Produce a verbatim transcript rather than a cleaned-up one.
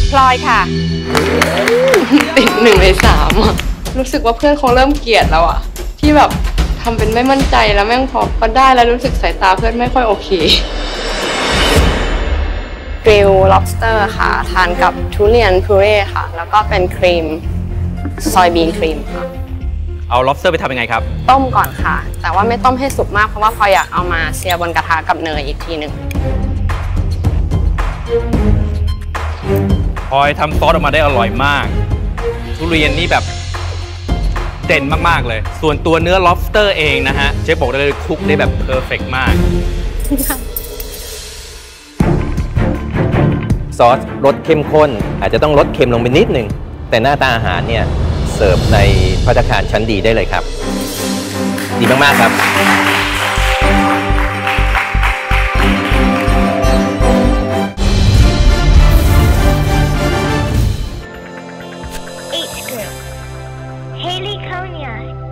พลอยค่ะติดหนึ่งในสามอ่ะรู้สึกว่าเพื่อนคงเริ่มเกลียดแล้วอ่ะที่แบบทำเป็นไม่มั่นใจแล้วแม่งพอก็ได้แล้วรู้สึกสายตาเพื่อนไม่ค่อยโอเคกริล lobster ค่ะทานกับทุเรียนพูเร่ค่ะแล้วก็เป็นครีมซอยบีนครีมค่ะเอา lobster ไปทำยังไงครับต้มก่อนค่ะแต่ว่าไม่ต้มให้สุกมากเพราะว่าพออยากเอามาเซียบนกระทะกับเนยอีกทีหนึ่งพลอยทำซอสออกมาได้อร่อยมากทุเรียนนี่แบบเด่นมากๆเลยส่วนตัวเนื้อ lobster เองนะฮะเชฟบอกได้เลยคุกได้แบบเพอร์เฟกต์มากซอสรสเข้มข้นอาจจะต้องลดเค็มลงไปนิดนึงแต่หน้าตาอาหารเนี่ยเสิร์ฟในภัตตาคารชั้นดีได้เลยครับดีมากๆครับ H group Haley Konya